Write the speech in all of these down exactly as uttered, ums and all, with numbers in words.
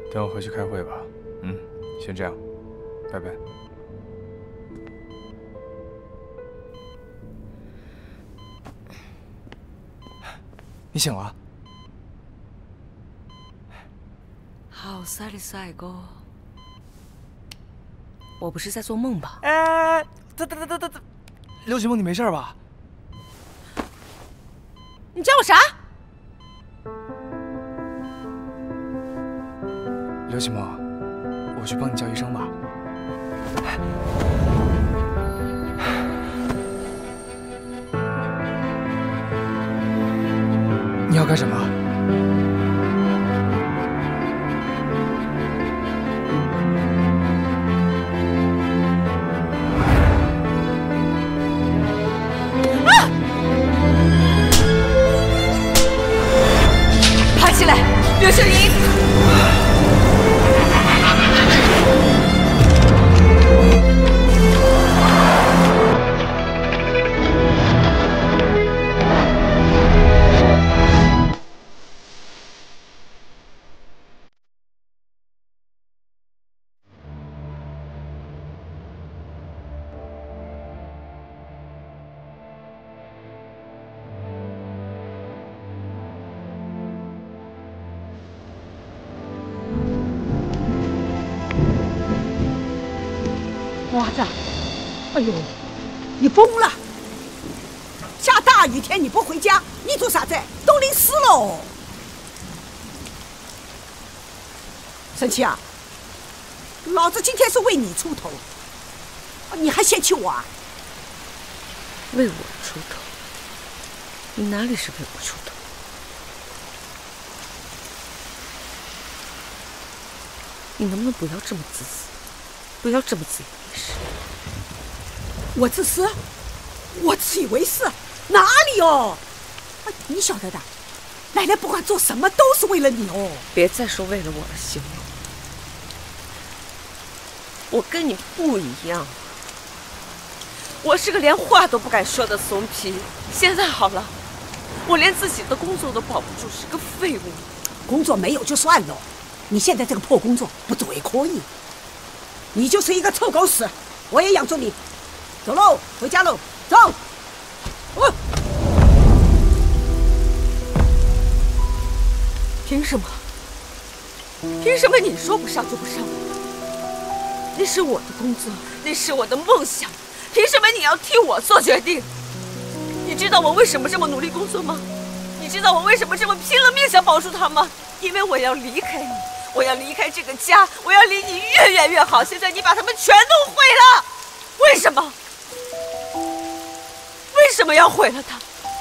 等我回去开会吧。嗯，先这样，拜拜。你醒了？ 好赛的赛哥，我不是在做梦吧？ 哎，等等等等等等，刘启梦，你没事吧？ 你叫我啥？ 刘启梦，我去帮你叫医生吧。你要干什么？ 啊！爬起来，刘秀英！ 娃子，哎呦，你疯了！下大雨天你不回家，你做啥子？都淋湿喽！生气啊？老子今天是为你出头，你还嫌弃我啊？ 为我出头？你哪里是为我出头？你能不能不要这么自私？不要这么自以为是。 我自私？我自以为是？哪里哦？你晓得的，奶奶不管做什么都是为了你哦。 别再说为了我而行了。我跟你不一样，我是个连话都不敢说的怂皮。现在好了，我连自己的工作都保不住，是个废物。 工作没有就算了，你现在这个破工作不做也可以。你就是一个臭狗屎，我也养着你。走喽，回家喽，走。我凭什么？凭什么你说不上就不上？那是我的工作，那是我的梦想，凭什么你要替我做决定？你知道我为什么这么努力工作吗？你知道我为什么这么拼了命想保住它吗？因为我要离开你。我要离开这个家，我要离你越远越好。现在你把他们全都毁了，为什么？为什么要毁了他？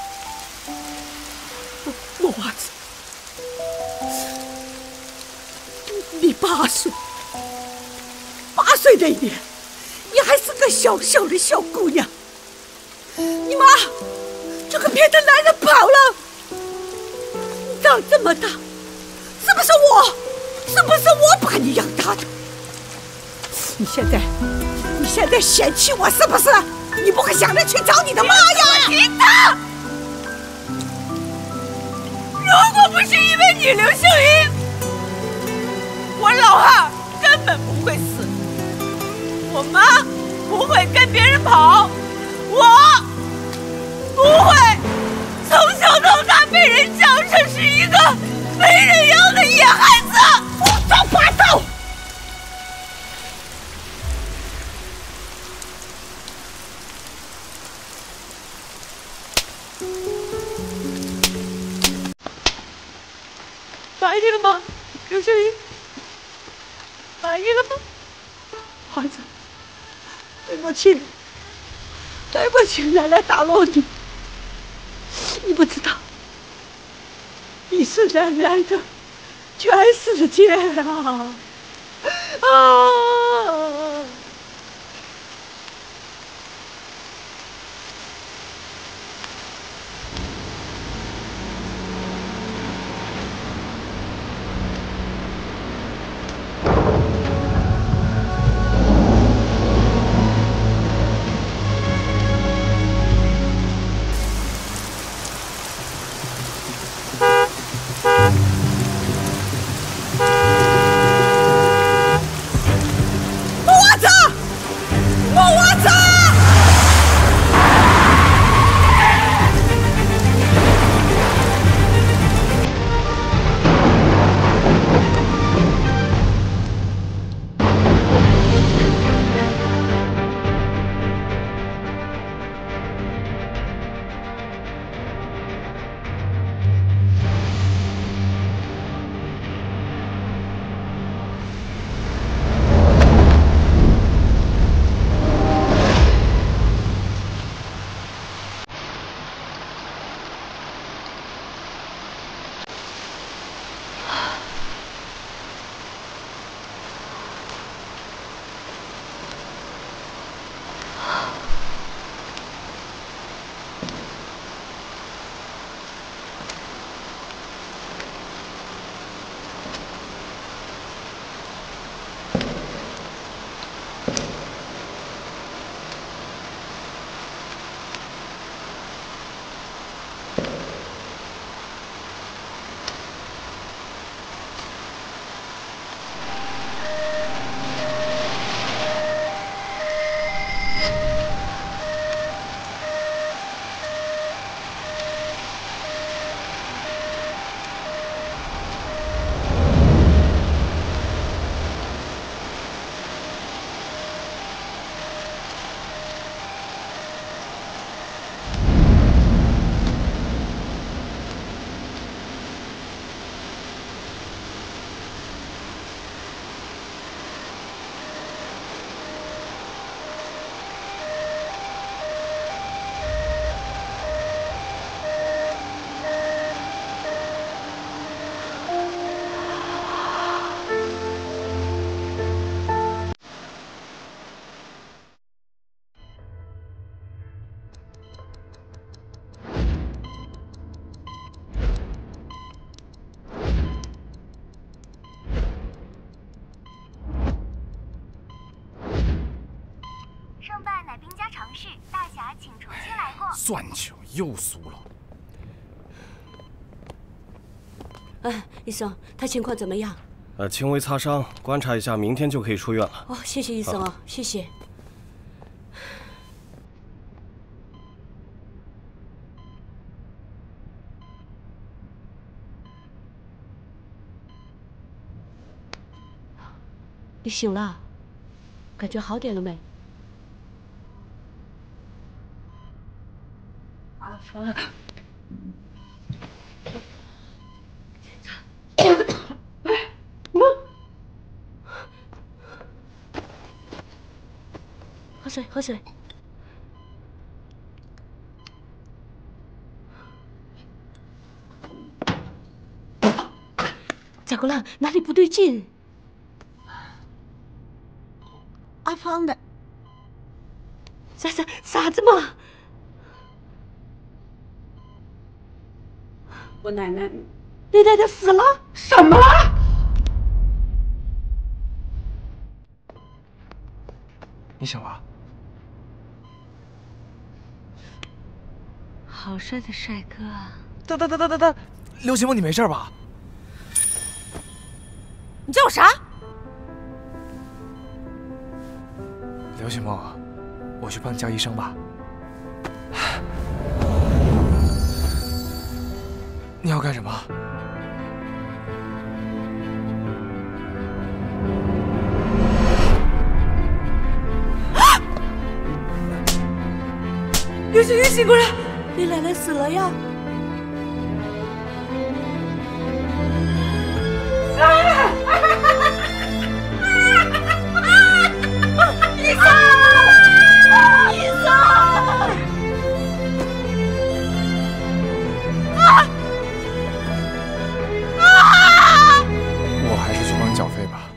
我娃子，你八岁，八岁那年，你还是个小小的小姑娘。你妈就跟别的男人跑了，你长这么大，是不是我？是不是我把你养大的？你现在，你现在嫌弃我是不是？你不会想着去找你的妈呀？ 停他！如果不是因为你，刘秀英，我老二根本不会死，我妈不会跟别人跑，我不会从小到大被人讲成是一个没人要的野孩子。 胡说八道！ 满意了吗，刘秀英？满意了吗？ 孩子，对不起，对不起，奶奶打扰你。你不知道，你是奶奶的全世界啊！啊！ 胜败乃兵家常事，大侠请重新来过。 算球又输了。 哎，医生，他情况怎么样？ 呃，轻微擦伤，观察一下，明天就可以出院了。 哦，谢谢医生啊， 啊谢谢。你醒了？感觉好点了没？阿芳。喝水，喝水。咋个了？哪里不对劲？ 阿芳的。 啥啥啥子嘛？ 我奶奶， 你奶奶死了？ 什么？ 你醒了？ 好帅的帅哥啊！ 等等等等等等，刘启梦，你没事吧？ 你叫我啥？ 刘启梦，我去帮你叫医生吧。你要干什么？ 刘星宇醒过来， 你奶奶死了呀！ 医生，医生！啊！ 我还是去帮你缴费吧。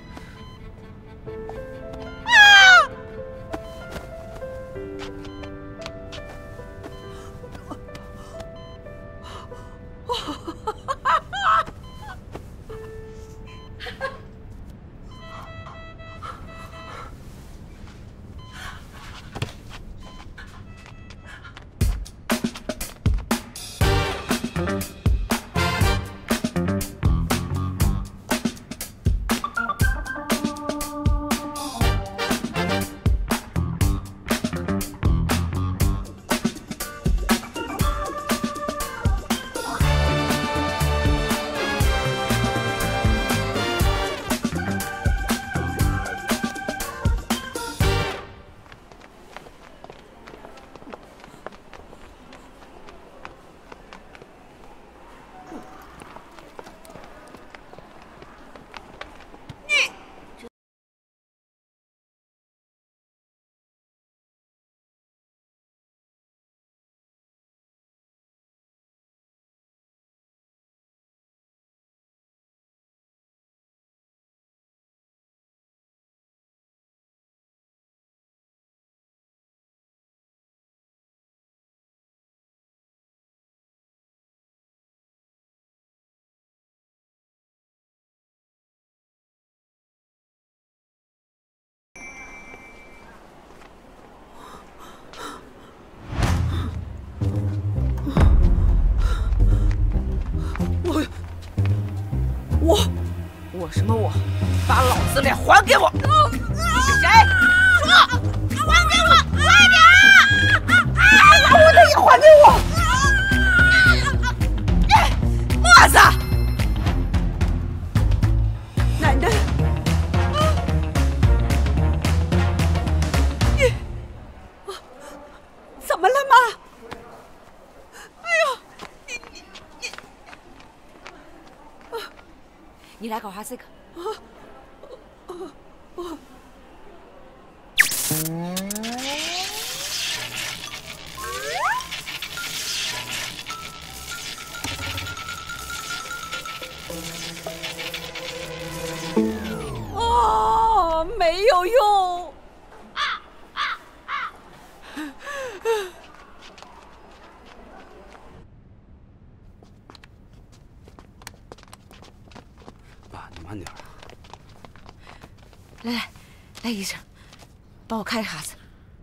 什么我？把老子脸还给我！你是谁？说，还给我，快点！把我的也还给我！墨子， 奶奶，你怎么了妈？哎呦，你你你， 你来搞下这个。 哦，没有用。 爸，你慢点。 来来来，医生，帮我看一下子。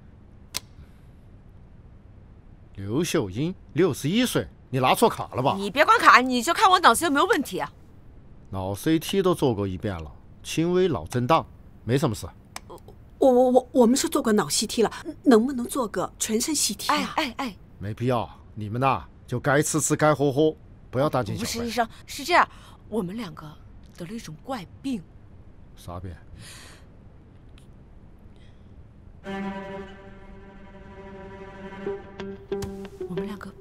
刘秀英，六十一岁，你拿错卡了吧？ 你别光卡，你就看我脑子有没有问题啊？ 脑 C T 都做过一遍了，轻微脑震荡，没什么事。 我我我我们是做过脑 C T 了，能不能做个全身 C T 啊？ 哎哎哎， 没必要，你们呐就该吃吃该喝喝，不要大惊小怪。 不是医生，是这样，我们两个得了一种怪病。 啥病？ 我们两个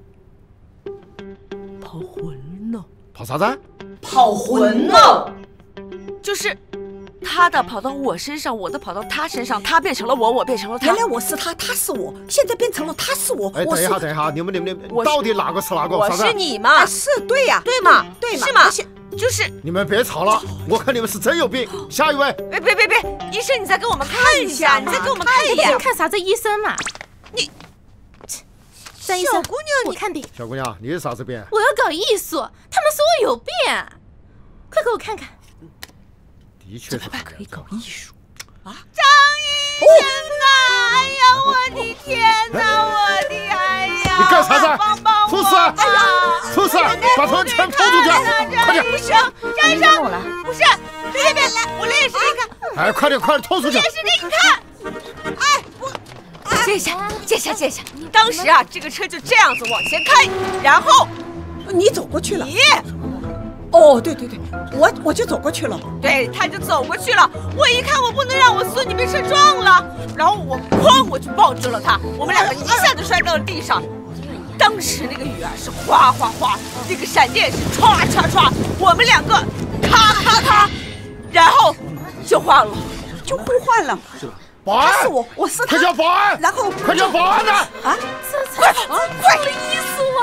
跑魂了。 跑啥子？ 跑魂了。 就是他的跑到我身上，我的跑到他身上，他变成了我，我变成了他。 原来我是他，他是我，现在变成了他是我。 哎， 我是等一下，等一下，你们你们你们我到底哪个是哪个？ 我啥子是你嘛？ 是对呀， 对嘛？ 对嘛？ 是嘛而且？ 就是你们别吵了，我看你们是真有病。下一位。 别别别别，医生，你再给我们看一下，你再给我们看一眼。 看啥子医生嘛？ 你， 张医生， 小姑娘， 我看病。 小姑娘，你是啥子病？ 我要搞艺术，他们说我有病，快给我看看。 的确是可以搞艺术啊！ 张医生啊！哎呀，我的天哪，我的哎呀！ 你干啥子？ 帮帮我！ 出事！哎呀，出事！把他们全拖出去！快点！ 不行，张医生，不是，别别别，我来演示给你看。 哎，快点快点拖出去！ 演示给你看。哎，我借一下，借一下，借一下。当时啊，这个车就这样子往前开，然后你走过去了。 你。 哦，对对对，我我就走过去了。 对，他就走过去了。我一看，我不能让我孙女被车撞了，然后我哐，我就抱住了他，我们两个一下就摔到了地上。当时那个雨啊是哗哗哗，那个闪电是唰唰唰，我们两个咔咔咔，然后就换了， 就互换了。 保安， 他是我，我是他。 快叫保安！ 然后快叫保安呢！ 啊！ 快跑！快做艺术啊！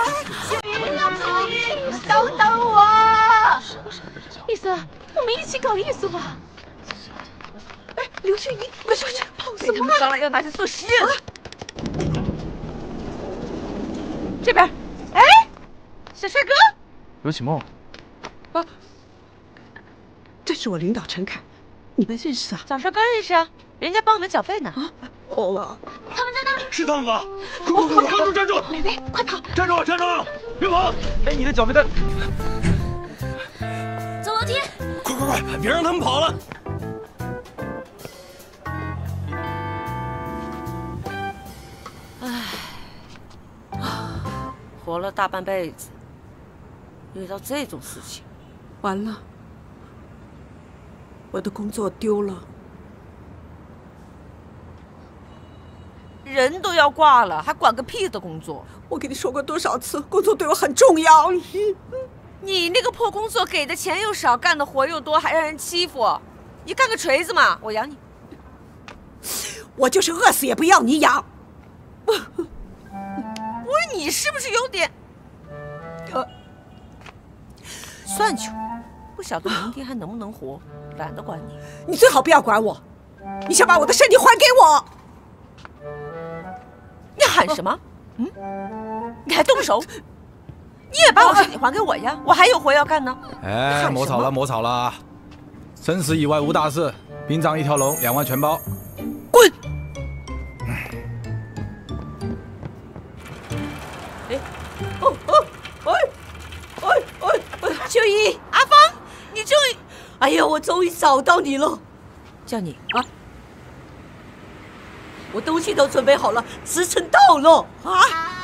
等等我！ 医生，我们一起搞艺术吧。 哎，刘秀英，快出去！跑什么？ 当然要拿去做实验了。这边，哎，小帅哥， 刘启梦， 啊，这是我领导陈凯，你们认识啊？ 小帅哥认识啊，人家帮我们缴费呢。 啊，哦， 他们在那里。 是他们吧？快快快，站住站住！ 美美，快跑！ 站住站住！别跑！哎，你的缴费单。 走楼梯。 快快快，别让他们跑了！ 唉，活了大半辈子，遇到这种事情， 完了，我的工作丢了。 人都要挂了，还管个屁的工作！ 我跟你说过多少次，工作对我很重要。 你那个破工作，给的钱又少，干的活又多，还让人欺负，你干个锤子嘛！我养你。 我就是饿死也不要你养。 不是你是不是有点……呃，算球，不晓得明天还能不能活，懒得管你。 你最好不要管我，你想把我的身体还给我？ 你喊什么？嗯？你还动手？你也把我身体还给我呀！我还有活要干呢。 哎，莫吵了，莫吵了！生死意外无大事，殡葬一条龙，两万全包。 滚！哎，哦哦，哎哎哎！秀英，阿芳，你终于， 哎呀，我终于找到你了！ 叫你啊！我东西都准备好了，时辰到了啊！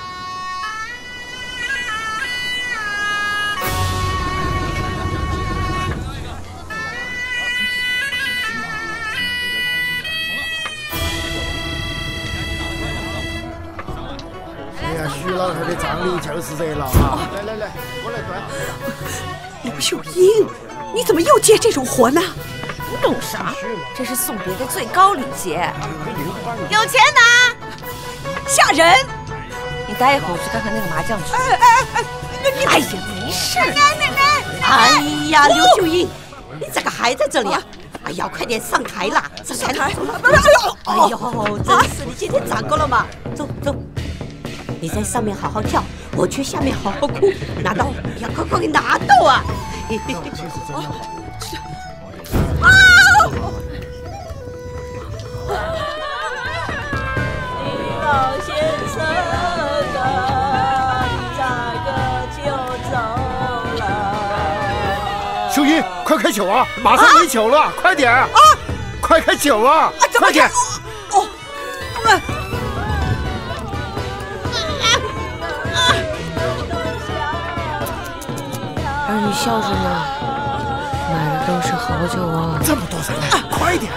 哎呀，徐老头的葬礼就是热闹啊！来来来，我来端。 刘秀英，你怎么又接这种活呢？ 不懂啥，这是送别的最高礼节。有钱拿， 吓人！ 你待一会儿，我去看看那个麻将去。 哎哎哎！ 哎呀，没事。 奶奶奶！哎呀，刘秀英，你怎么还在这里啊？哎呀，快点上台啦！上台！哎呦，真是你今天长高了吗？走走，你在上面好好跳，我去下面好好哭。拿刀！呀，快快给拿刀啊！啊！李老先生啊，你这个就走了。 秀英，快开酒啊！马上没酒了，啊、快点啊！快开酒啊！啊快点！哦，啊！ 儿女孝顺呐，买的都是好酒啊！ 这么多人来，快点！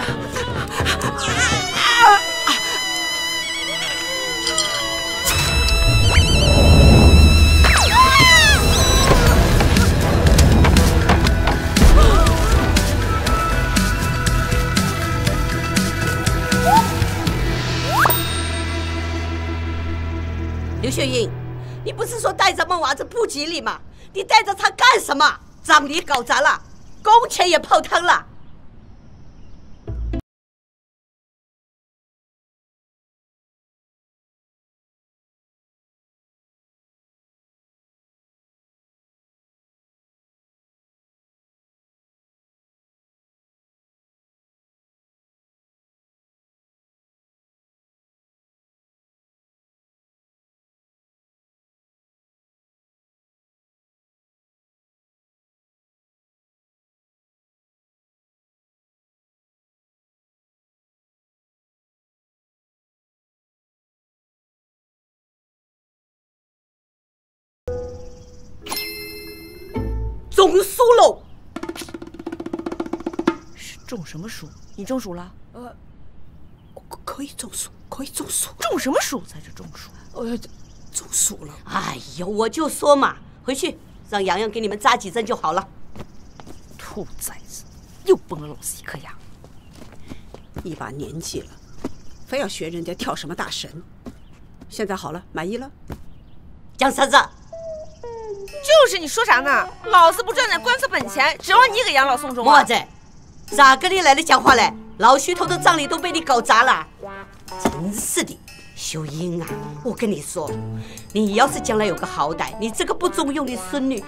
刘秀英，你不是说带着孟娃子不吉利吗？你带着他干什么？葬礼搞砸了，工钱也泡汤了。中暑喽！ 是中什么暑？你中暑了？ 呃，可以中暑，可以中暑。 中什么暑才是中暑？ 呃，中暑了。哎呦，我就说嘛，回去让洋洋给你们扎几针就好了。 兔崽子，又崩了老子一颗牙。 一把年纪了，非要学人家跳什么大神。现在好了，满意了？江三子。 就是你说啥呢？老子不赚点官司本钱，指望你给养老送终啊！ 莫子，咋跟你奶奶讲话嘞？老徐头的葬礼都被你搞砸了，真是的，秀英啊！我跟你说，你要是将来有个好歹，你这个不中用的孙女，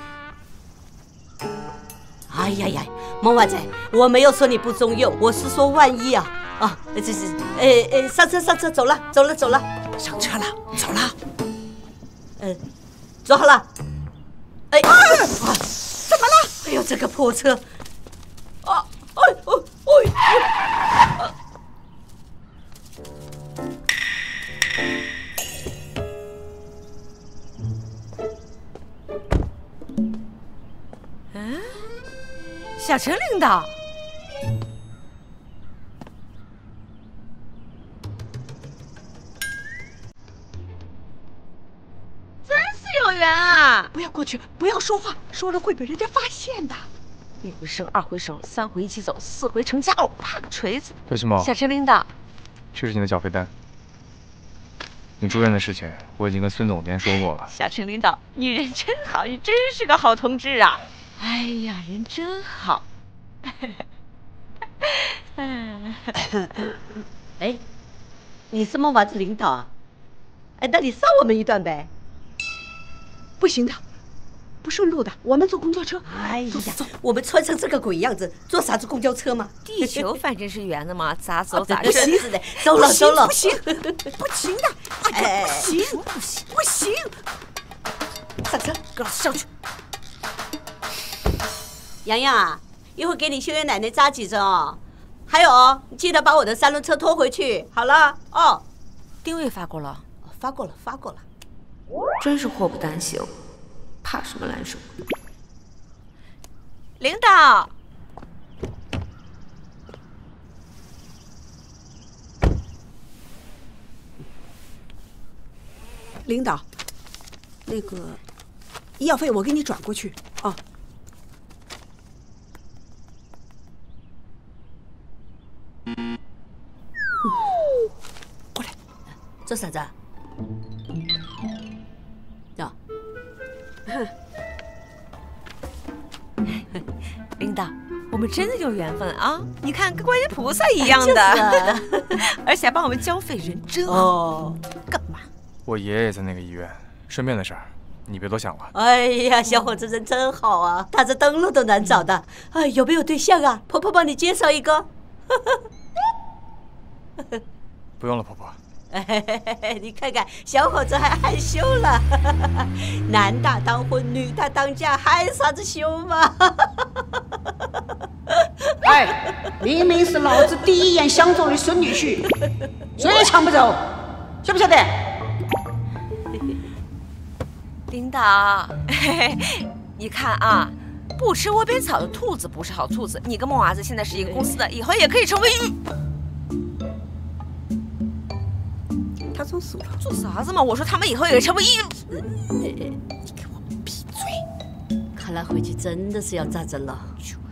哎呀呀，孟娃子，我没有说你不中用，我是说万一啊啊！这是，呃呃，上车上车，走了走了走了，上车了，走了，呃，坐好了。哎，啊、怎么了？哎呦，这个破车！啊，哎哦哎！啊、 嗯，小陈领导，真是有缘啊！ 不要过去，不要说话，说了会被人家发现的。 一回生，二回熟，三回一起走，四回成家。哦，啪个锤子！ 为什么？ 小陈领导， 这是你的缴费单。你住院的事情，我已经跟孙总监说过了。 小陈领导，你人真好，你真是个好同志啊！哎呀，人真好。 哎，你是孟娃子领导啊？哎，那你捎我们一段呗？不行的，不顺路的，我们坐公交车。哎呀，我们穿成这个鬼样子，坐啥子公交车嘛？ 地球反正是圆的嘛，咋走咋顺。是的，走了走了， 不行不行的，哎，不行不行不行，上车，给老师上去。洋洋啊， 一会儿给你秀妍奶奶扎几针哦。还有哦，你记得把我的三轮车拖回去。好了哦。 定位发过了， 发过了，发过了。 真是祸不单行，怕什么来什么。领导。 领导，那个医药费我给你转过去啊。嗯，过来， 这啥子？呀， 领导，我们真的有缘分啊！你看，跟观音菩萨一样的，而且还帮我们交费，人真好。 哦， 干嘛？ 我爷爷在那个医院，顺便的事儿，你别多想了。 哎呀，小伙子人真好啊，他这登录都难找的。哎，有没有对象啊？婆婆帮你介绍一个。 不用了，婆婆。 哎，你看看，小伙子还害羞了。男大当婚，女大当嫁，还啥子羞嘛？ 哎，明明是老子第一眼相中的孙女婿，谁也抢不走，晓不晓得？ 领导，嘿嘿，你看啊，不吃窝边草的兔子不是好兔子。你跟孟娃子现在是一个公司的，以后也可以成为玉。 他中暑了， 做啥子嘛？我说他们以后也成为玉。你给我闭嘴！ 看来回去真的是要扎针了。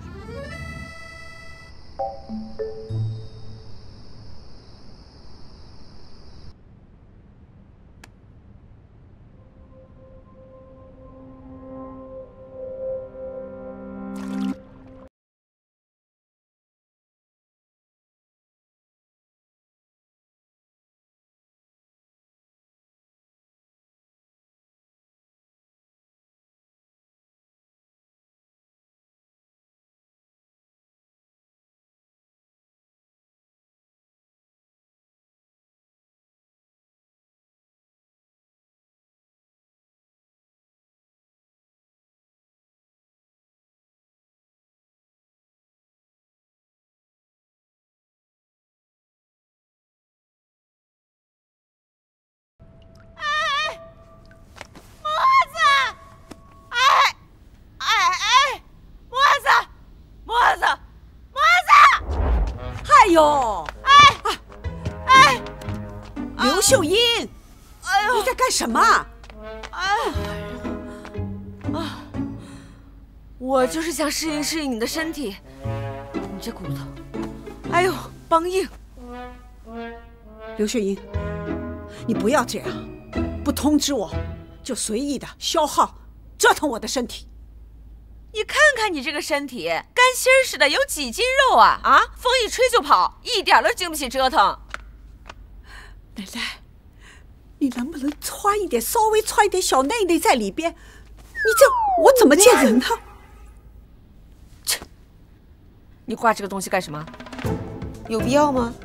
哎呦，哎，哎，刘秀英，哎呦，你在干什么？ 哎，啊，我就是想适应适应你的身体，你这骨头，哎呦，梆硬。 刘秀英，你不要这样，不通知我，就随意的消耗折腾我的身体。 你看看你这个身体，干心儿似的，有几斤肉啊？啊，风一吹就跑，一点都经不起折腾。 奶奶，你能不能穿一点，稍微穿一点小内内在里边？你这我怎么见人呢？ 切！你挂这个东西干什么？有必要吗？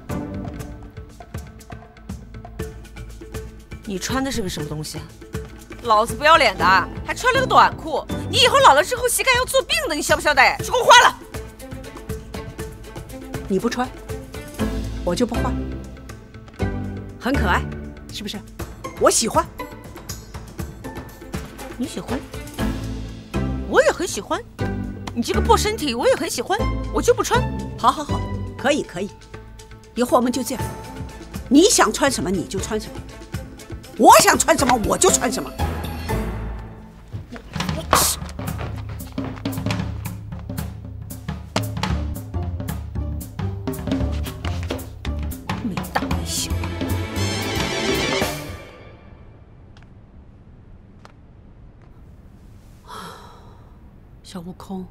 你穿的是个什么东西啊？ 老子不要脸的，还穿了个短裤！你以后老了之后膝盖要做病的，你晓不晓得？去给我换了！ 你不穿，我就不换。很可爱，是不是？我喜欢。 你喜欢？我也很喜欢。你这个破身体我也很喜欢，我就不穿。 好好好，可以可以。以后我们就这样，你想穿什么你就穿什么，我想穿什么我就穿什么。 小悟空，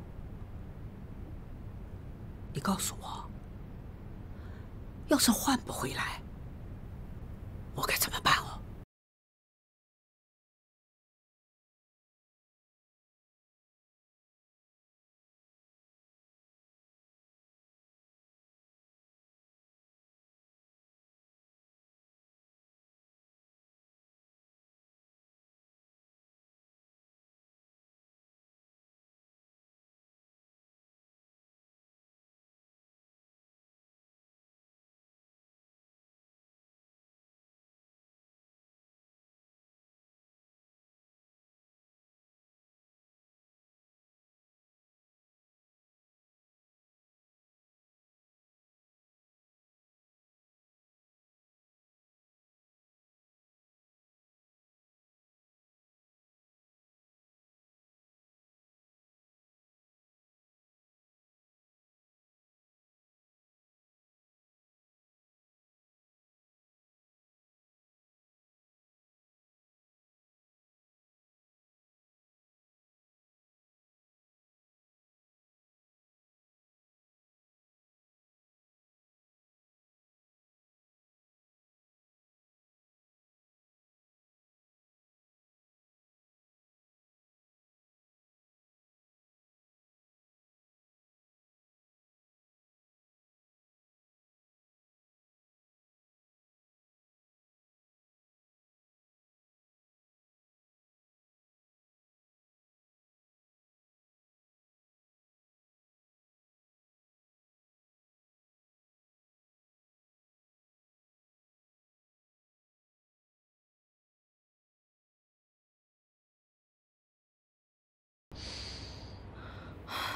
你告诉我，要是换不回来，我该怎么办哦？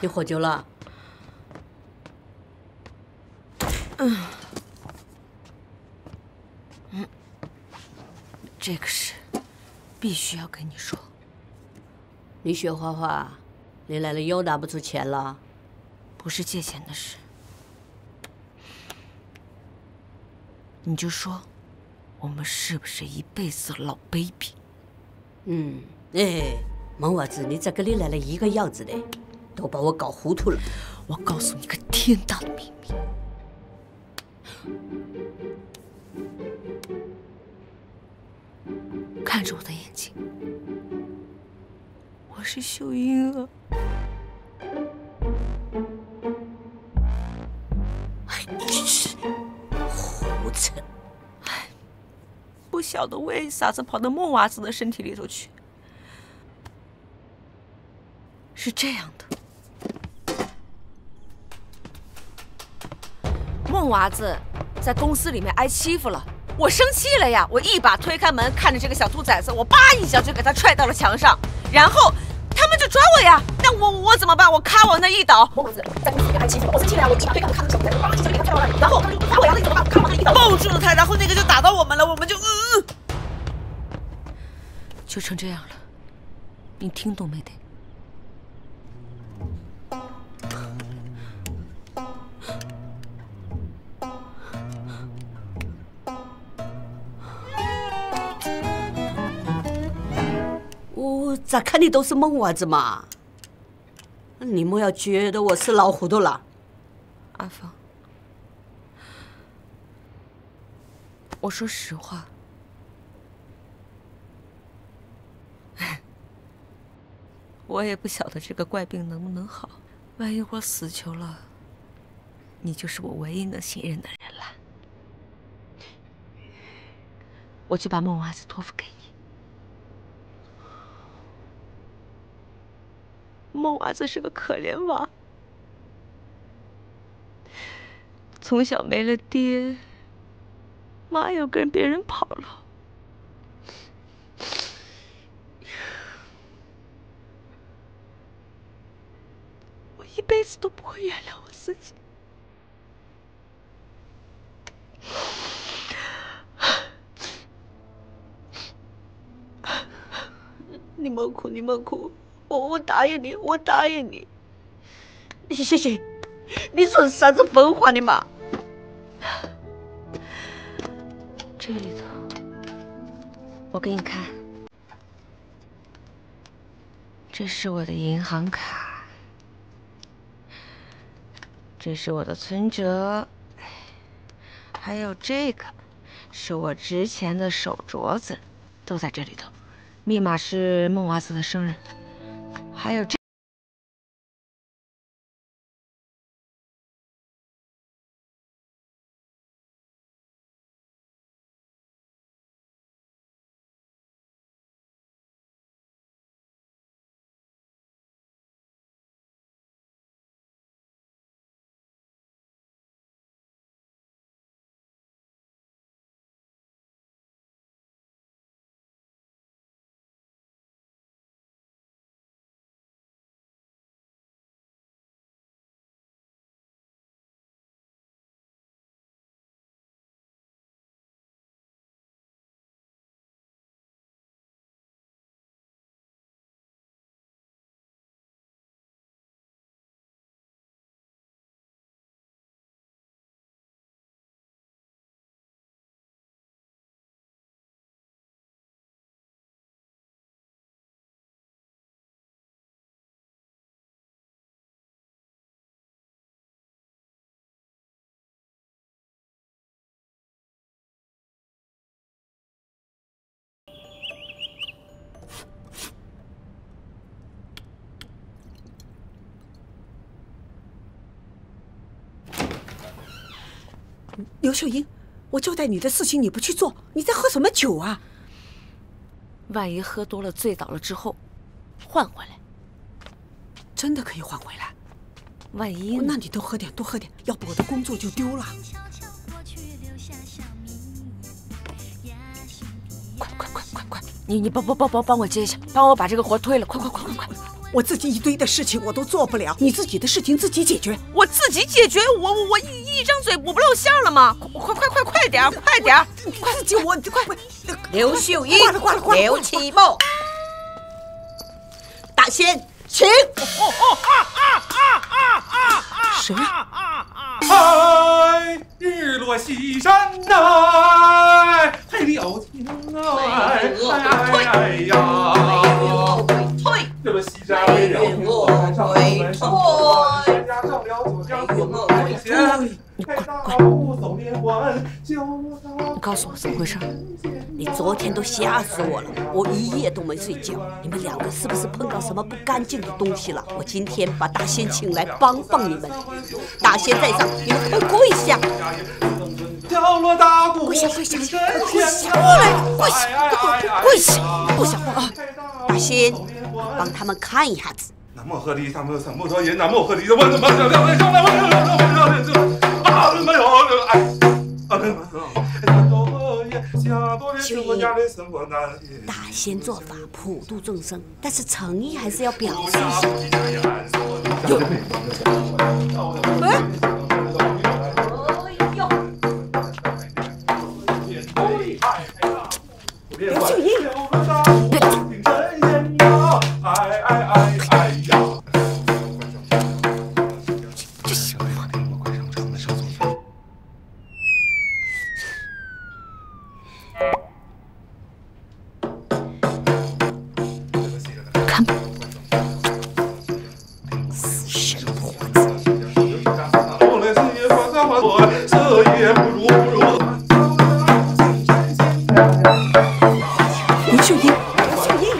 你喝酒了？ 嗯。嗯。这个事必须要跟你说。 李雪花花，你来了又拿不出钱了？ 不是借钱的事，你就说，我们是不是一辈子老 baby？ 嗯，哎，萌娃子，你咋跟你来了一个样子的？都把我搞糊涂了。 我告诉你个天大的秘密。 看着我的眼睛，我是秀英啊！哎，胡扯！哎，不晓得为啥子跑到孟娃子的身体里头去。是这样的，孟娃子在公司里面挨欺负了。 我生气了呀！我一把推开门，看着这个小兔崽子，我叭一脚就给他踹到了墙上，然后他们就抓我呀！但我我怎么办？我咔往那一倒，孟娃子在公司里面挨欺负了，我生气了呀！我一把推开门，看着小兔崽子，叭一脚就给他踹到了，然后他们就抓我呀！那怎么办？咔往那一倒，抱住了他，然后那个就打到我们了，我们就嗯，就成这样了。你听懂没得？ 我咋看你都是萌娃子嘛？你莫要觉得我是老糊涂了。 阿芳，我说实话，我也不晓得这个怪病能不能好。万一我死球了，你就是我唯一能信任的人了。我就把孟娃子托付给你。 孟娃子是个可怜娃，从小没了爹，妈又跟别人跑了，我一辈子都不会原谅我自己。你莫哭，你莫哭。 我我答应你，我答应你。 你行行，你说啥子疯话的嘛？ 这里头，我给你看，这是我的银行卡，这是我的存折，还有这个是我值钱的手镯子，都在这里头。密码是孟娃子的生日。 还有这， 刘秀英，我交代你的事情你不去做，你在喝什么酒啊？ 万一喝多了醉倒了之后，换回来， 真的可以换回来？ 万一呢？ 那你多喝点，多喝点，要不我的工作就丢了。 快快快快快！你你帮帮帮帮帮我接一下，帮我把这个活推了，快快快快快！ 我自己一堆的事情我都做不了，你自己的事情自己解决。 我自己解决，我我我一一张嘴我不露馅了吗？快快快快点，快点！ 自己我快快。 刘秀英， 挂了挂了挂了。 刘启茂，大仙，请。 哦哦啊啊啊啊啊！ 谁呀？ 嗨，日落西山呐，嘿了情啊，哎哎呀， 退， 日落西山为了情，上门上火，全家上了酒家子不开钱，开大步走连环，就你告诉我怎么回事？你昨天都吓死我了，我一夜都没睡觉。你们两个是不是碰到什么不干净的东西了？我今天把大仙请来帮帮你们。大仙在上，你们快跪下！ 敲锣打鼓， 跪下跪下跪下！过来，跪下，跪下，不想啊！大仙，帮他们看一下子。 南无何离三摩三摩多耶，南无何离的我怎么了了了上来我了了了了啊没有哎啊没有。 大仙做法普度众生，但是诚意还是要表示一下。 有，哎，刘秀英， 哎哎哎哎呀！ 这行吗？看吧，死神婆子！刘秀英，刘秀英。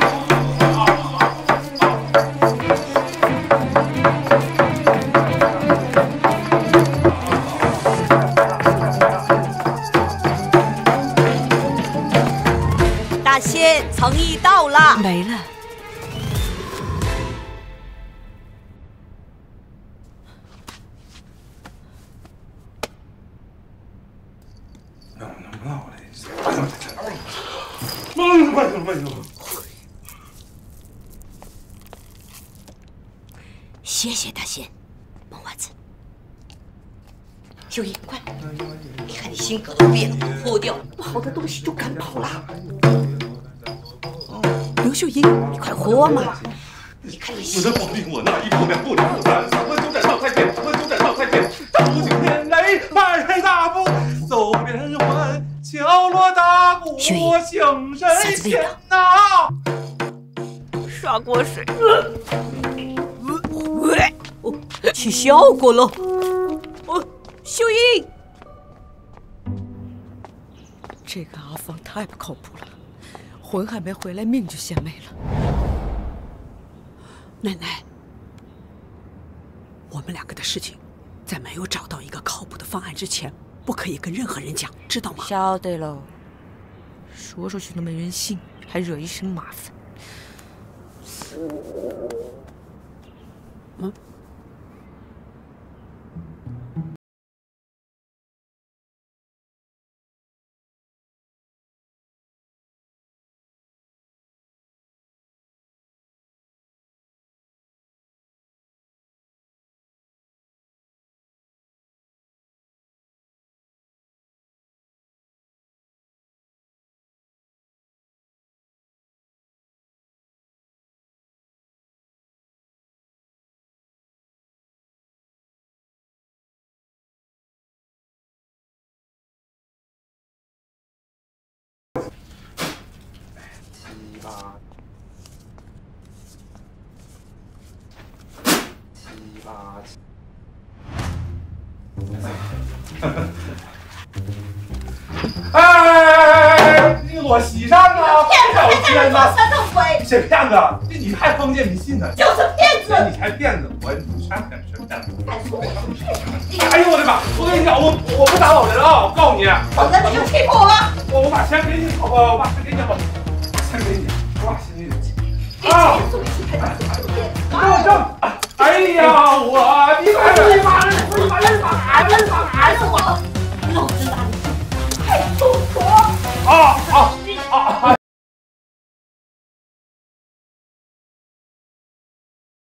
大仙，诚意到了。 没了。 谢谢大仙，孟娃子。秀英，快！你看你性格都变了，脱掉好的东西就赶跑了。 刘秀英， 你快活嘛！你看你我的皇帝，我那一步两步两步三，三分九转上太平，三分九转上太平，照景天雷，迈开大步走连环，敲锣打鼓醒神仙呐！ 刷锅水， 哦，起效果了。哦，秀英， 这个阿芳太不靠谱了，魂还没回来，命就先没了。奶奶，我们两个的事情，在没有找到一个靠谱的方案之前，不可以跟任何人讲，知道吗？ 晓得喽。说出去都没人信，还惹一身麻烦。 嗯。 哎，日落西山呐！ 骗子！ 天哪！ 神弄鬼！ 谁骗子？你还封建迷信呢？ 就是骗子！ 你才骗子！我全骗全骗子！ 敢说我是骗子？ 哎呦我的妈！我跟你讲，我我不打老人啊！我告诉你， 否则你就欺负我了！ 我我把钱给你，好不好？我把钱给你，好，把钱给你，我把钱给你。啊！正正！哎呀，我你快点！你妈！你妈！你妈！你妈！ 儿子我，老子打你！太粗俗！ 啊啊啊啊！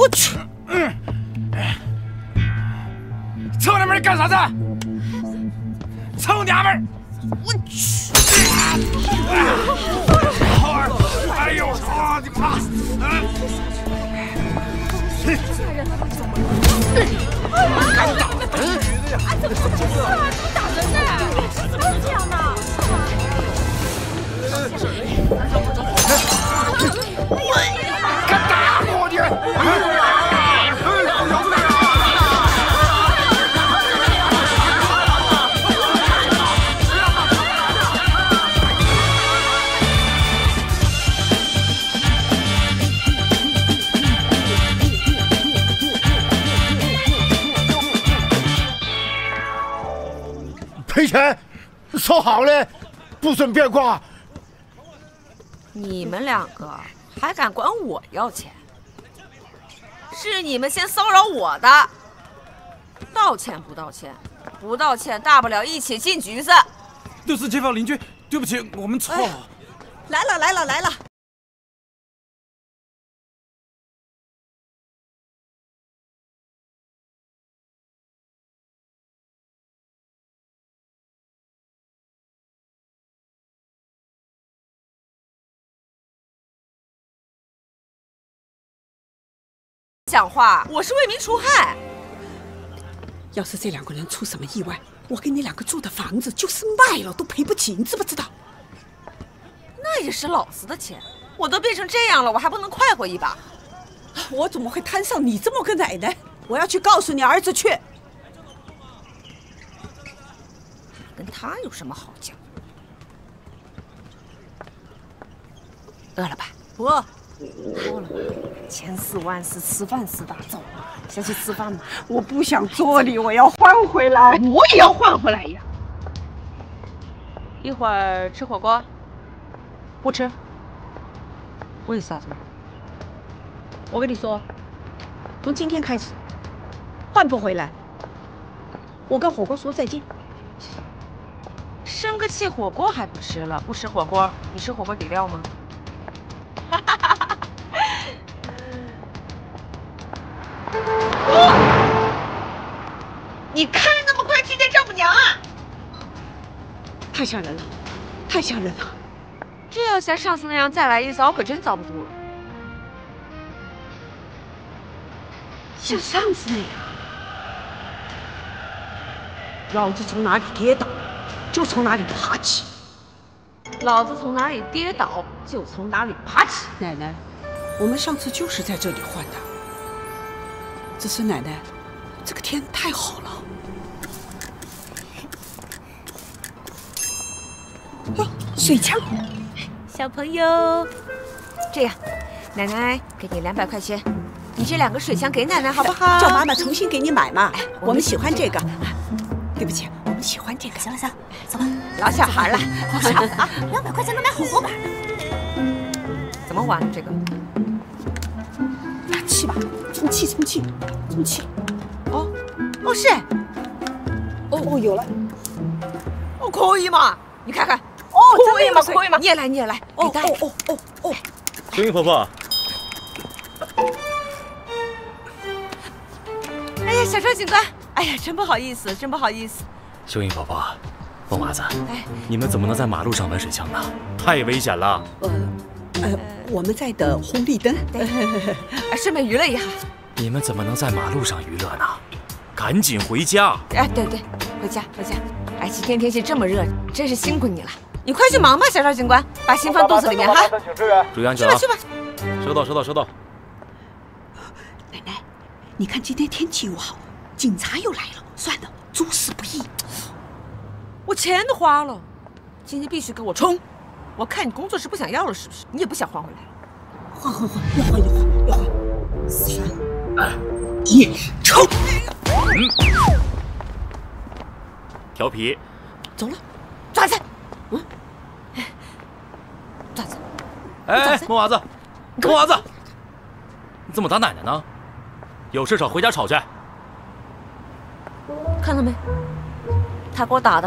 我去！ 嗯，臭娘们儿干啥子？臭娘们儿！ 我去！ 哎呦，操你妈！ 敢打人！ 哎，怎么回事啊？怎么打人呢？怎么这样呢？ 我敢打我你！赔钱，说好了，不准变卦。 你们两个还敢管我要钱？是你们先骚扰我的。道歉不道歉？不道歉，大不了一起进局子。 都是街坊邻居，对不起，我们错了。哎、 来了来了来了。 讲话，我是为民除害。 要是这两个人出什么意外，我给你两个住的房子就是卖了都赔不起，你知不知道？ 那也是老子的钱，我都变成这样了，我还不能快活一把？ 我怎么会摊上你这么个奶奶？我要去告诉你儿子去。 跟他有什么好讲？饿了吧？ 不饿。 够了，钱四万是吃饭似的，走，下去吃饭吧。 我不想做你，我要换回来，我也要换回来呀。 一会儿吃火锅，不吃。为啥子？我跟你说， 从今天开始，换不回来。我跟火锅说再见。 生个气，火锅还不吃了？不吃火锅，你吃火锅底料吗？ 你看那么快去见丈母娘啊！太吓人了，太吓人了！ 这要像上次那样再来一遭，可真遭不住了。 像上次那样，老子从哪里跌倒，就从哪里爬起。 老子从哪里跌倒，就从哪里爬起。 奶奶，我们上次就是在这里换的。只是奶奶，这个天太好了。哦，水枪。 小朋友，这样，奶奶给你两百块钱，你这两个水枪给奶奶好不好？ 叫妈妈重新给你买嘛。哎，我们喜欢这个。对不起，我们喜欢这个。 行了行了，走吧。 老小孩了， 好傻啊！两百块钱能买火锅吧？ 怎么玩这个？ 打气吧，充气充气充气。 哦哦是。 哦哦有了。 哦可以嘛？你看看。 哦可以吗？可以吗？你也来你也来。 哦哦哦哦哦。 秀英婆婆。 哎呀，小赵警官，哎呀，真不好意思，真不好意思。 秀英婆婆，凤娃子，哎，你们怎么能在马路上玩水枪呢？太危险了。 呃呃，我们在等红绿灯， 顺便娱乐一下。 你们怎么能在马路上娱乐呢？赶紧回家。 哎，对对，回家回家。哎，今天天气这么热，真是辛苦你了。你快去忙吧，小赵警官，把心放肚子里面哈。 注意安全啊！去吧去吧。 收到收到收到。 奶奶，你看今天天气又好，警察又来了，算了，诸事不宜。 我钱都花了，今天必须给我冲！我看你工作室不想要了是不是？你也不想还回来了？ 换换换，要换要换要换！三二一，冲！ 嗯，调皮， 走了， 爪子，嗯，爪子， 哎，孟娃子，孟娃子，你怎么打奶奶呢？有事少回家吵去。 看到没？他给我打的。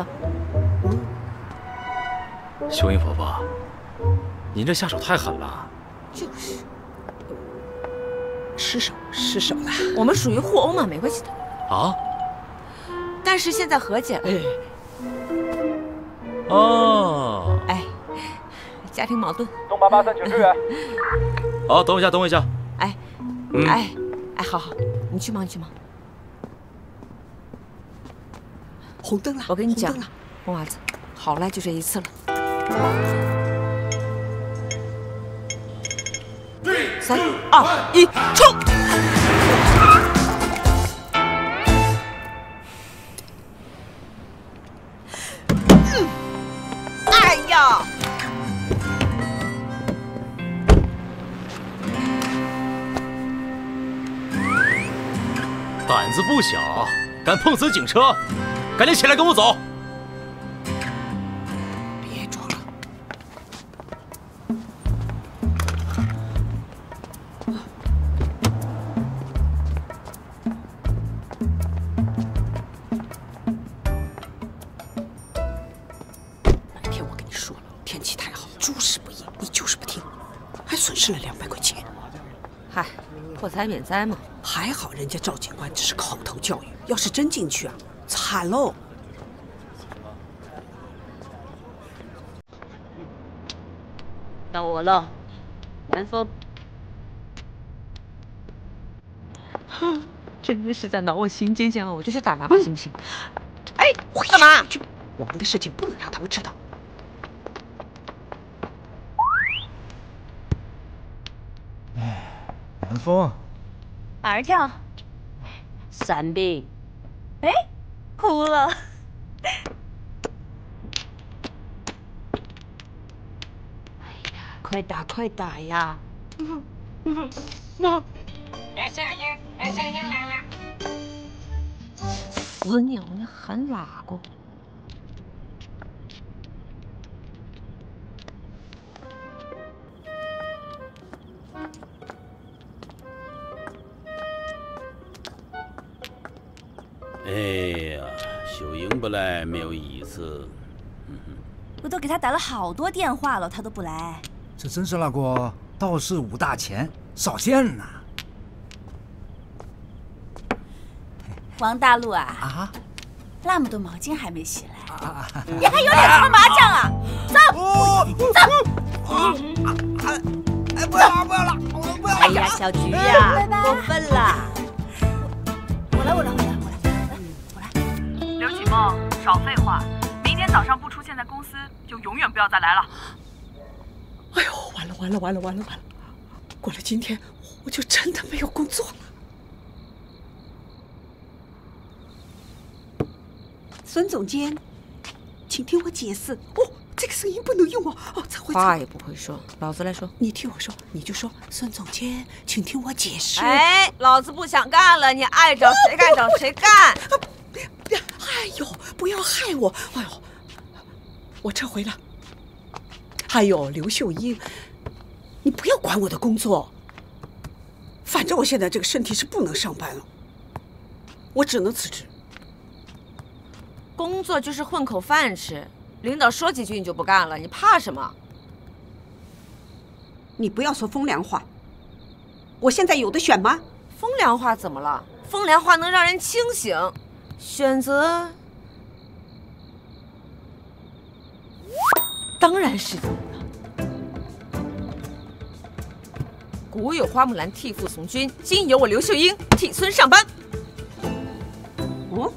秀英婆婆，您这下手太狠了。 就是。 失手， 失手了。 我们属于互殴嘛，没关系的。 啊？ 但是现在和解了。 哦。 哎，家庭矛盾。 东八八三请支援。 好，等我一下，等我一下。 哎， 嗯、 哎，哎，好好，你去忙，你去忙。 红灯了， 我跟你讲，红娃子，好赖就这一次了。三二一，冲！嗯，哎呀！ 胆子不小，敢碰死警车，赶紧起来跟我走！ 别装了。那天我跟你说了，天气太好，诸事不宜，你就是不听，还损失了两百块钱。 嗨，破财免灾嘛。 还好人家赵警官只是口头教育，要是真进去啊，惨喽！ 到我了，南风。 哼，真的是在挠我心尖尖啊！我就去打喇叭行不行？哎，干嘛？ 我们的事情不能让他们知道。 哎，南风。 儿跳， 闪避。 哎，哭了。 哎呀，快打快打呀！ 嗯嗯，妈。二三幺，二三幺来了。 死鸟，你喊哪个？ 哎呀，秀英不来没有意思。嗯哼， 我都给他打了好多电话了，他都不来。 这真是那个道士五大钱，少见呐！ 王大陆啊！ 啊！ 那么多毛巾还没洗来， 啊、 你还有脸搓麻将啊？走， 走！哎，不要不要了！不要！ 哎呀，小菊呀，过分了！ 我来，我来，我来，我来，我来。 刘启梦，少废话！明天早上不出现在公司，就永远不要再来了。 哎呦，完了完了完了完了完了！过了今天，我就真的没有工作了。孙总监，请听我解释。哦，这个声音不能用哦。哦，才会话也不会说，老子来说。 你听我说，你就说，孙总监，请听我解释。 哎，老子不想干了，你爱找谁干找谁干。 哎呦，不要害我！哎呦，我撤回了。还有刘秀英，你不要管我的工作。反正我现在这个身体是不能上班了，我只能辞职。 工作就是混口饭吃，领导说几句你就不干了，你怕什么？ 你不要说风凉话。我现在有的选吗？ 风凉话怎么了？风凉话能让人清醒。选择当然是你了。古有花木兰替父从军，今有我刘秀英替孙上班。 哦，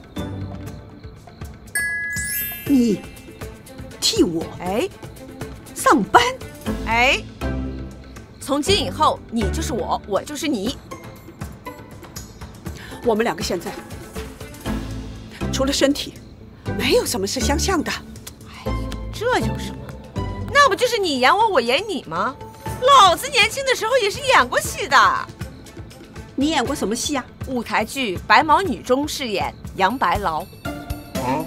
你替我哎上班哎，从今以后你就是我，我就是你。 我们两个现在除了身体，没有什么是相像的。 哎呦，这有什么？那不就是你演我，我演你吗？老子年轻的时候也是演过戏的。 你演过什么戏啊？ 舞台剧《白毛女》中饰演杨白劳。 哦，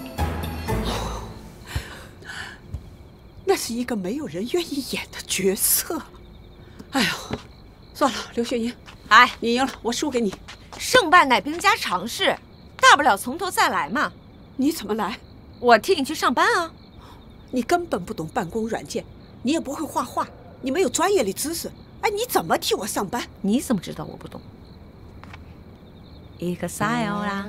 那是一个没有人愿意演的角色。哎呦，算了，刘雪英， 哎， 你赢了，我输给你。 胜败乃兵家常事，大不了从头再来嘛。 你怎么来？ 我替你去上班啊。 你根本不懂办公软件，你也不会画画，你没有专业的知识。哎，你怎么替我上班？ 你怎么知道我不懂？ Excel 啦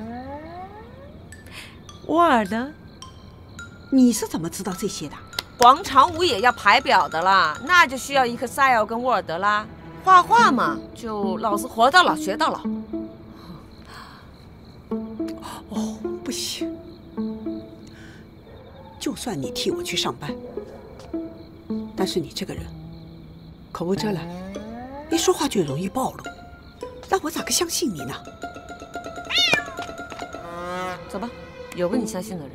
，Word。 你是怎么知道这些的？ 广场舞也要排表的啦，那就需要 Excel 跟 Word 啦。画画嘛，就老子活到老学到老。 哦，不行，就算你替我去上班，但是你这个人口无遮拦，一说话就容易暴露，让我咋个相信你呢？ 走吧，有个你相信的人。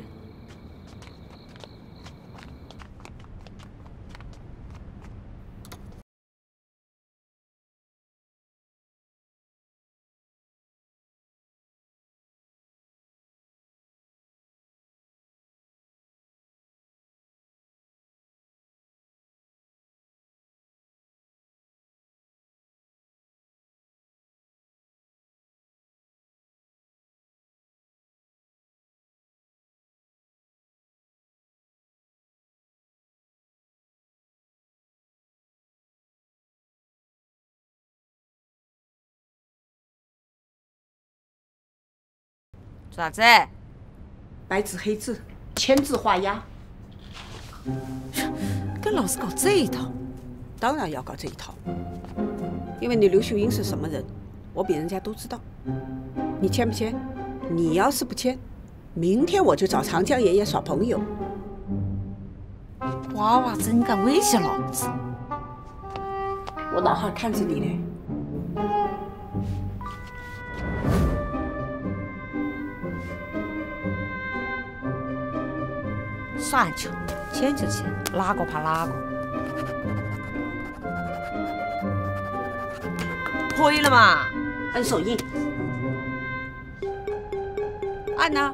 做啥子？ 白纸黑字，签字画押。 跟老子搞这一套？ 当然要搞这一套，因为你刘秀英是什么人，我比人家都知道。你签不签？你要是不签，明天我就找长江爷爷耍朋友。 娃娃子，你敢威胁老子？ 我哪哈看着你嘞？ 算球，签就签，哪个怕哪个。可以了嘛？ 按手印。按呢？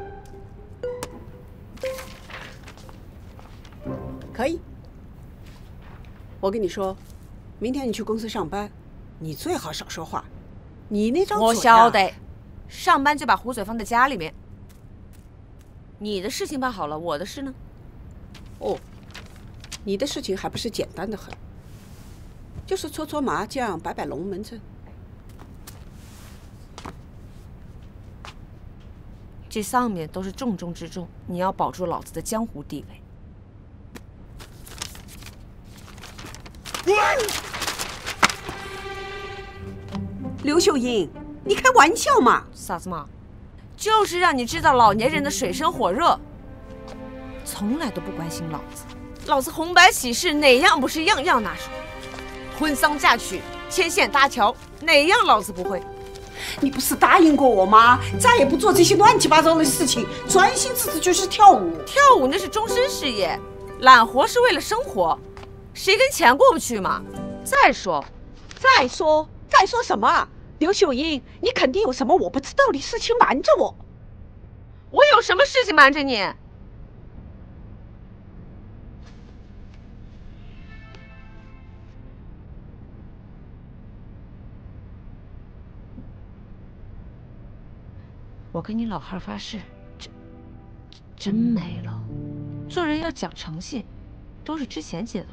可以。我跟你说，明天你去公司上班，你最好少说话。你那张嘴啊， 我晓得，上班就把壶嘴放在家里面。你的事情办好了，我的事呢？ 哦，你的事情还不是简单的很，就是搓搓麻将、摆摆龙门阵。 这上面都是重中之重，你要保住老子的江湖地位。 刘秀英，你开玩笑嘛？ 啥子嘛？就是让你知道老年人的水深火热，从来都不关心老子。老子红白喜事哪样不是样样拿手？婚丧嫁娶、牵线搭桥，哪样老子不会？ 你不是答应过我吗？再也不做这些乱七八糟的事情，专心致志就是跳舞。 跳舞那是终身事业，揽活是为了生活，谁跟钱过不去嘛？再说， 再说，再说什么？刘秀英，你肯定有什么我不知道的事情瞒着我。 我有什么事情瞒着你？我跟你老汉发誓，真真没了。做人要讲诚信，都是之前接的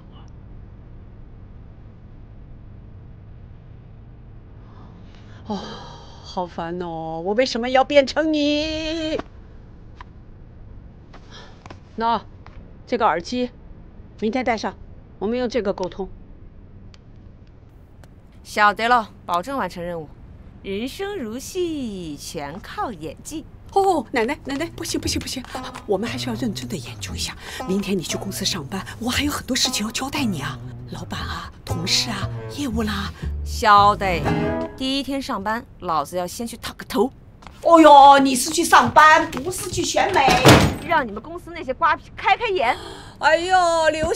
活。哦，好烦哦！我为什么要变成你？那，这个耳机，明天带上，我们用这个沟通。 晓得了，保证完成任务。人生如戏，全靠演技。 哦，奶奶，奶奶，不行不行不行，我们还是要认真的研究一下。明天你去公司上班，我还有很多事情要交代你啊，老板啊，同事啊，业务啦。 晓得，第一天上班，老子要先去烫个头。 哦哟，你是去上班，不是去选美， 让你们公司那些瓜皮开开眼。 哎呦，刘。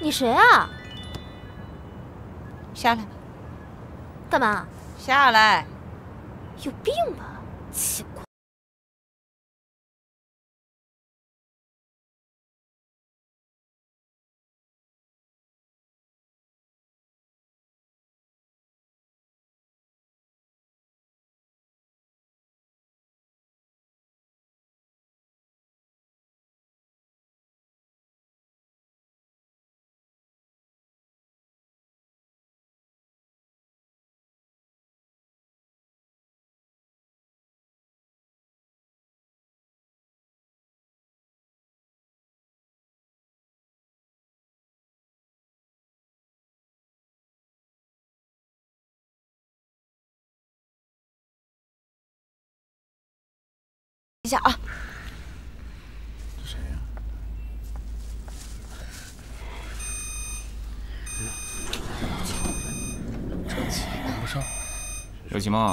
你谁啊？ 下来吧。 干嘛？ 下来。 有病吧？奇怪。一下啊！ 这谁呀？ 这气帮不上。 刘启茂，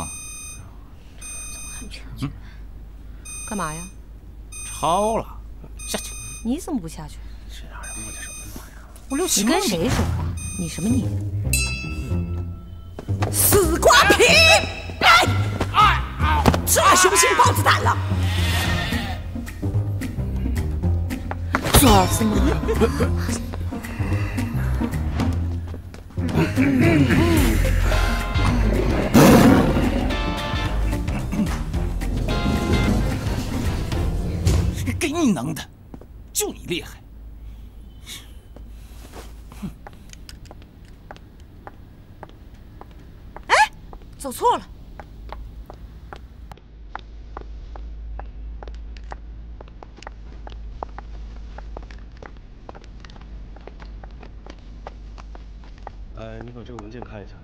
嗯，干嘛呀？ 超了，下去。 你怎么不下去？ 这俩人磨叽什么呀？ 我刘启茂，你跟谁说话？你什么你？ 死瓜皮！哎哎！这雄心豹子胆了！ 做儿子吗？ 给你能的，就你厉害。 哎，走错了。 哎，你把这个文件看一下。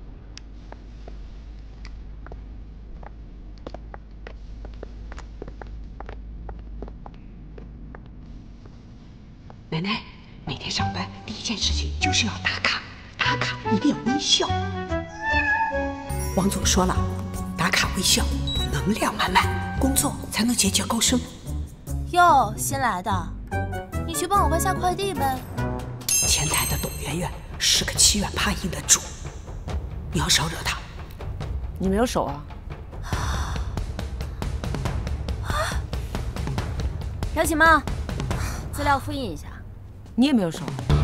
奶奶，每天上班第一件事情就是要打卡，打卡一定要微笑。王总说了，打卡微笑，能量满满，工作才能节节高升。 哟，新来的，你去帮我搬下快递呗。 前台的董媛媛是个欺软怕硬的主，你要少惹她。 你没有手啊？ 刘启茂，资料复印一下。 你也没有手。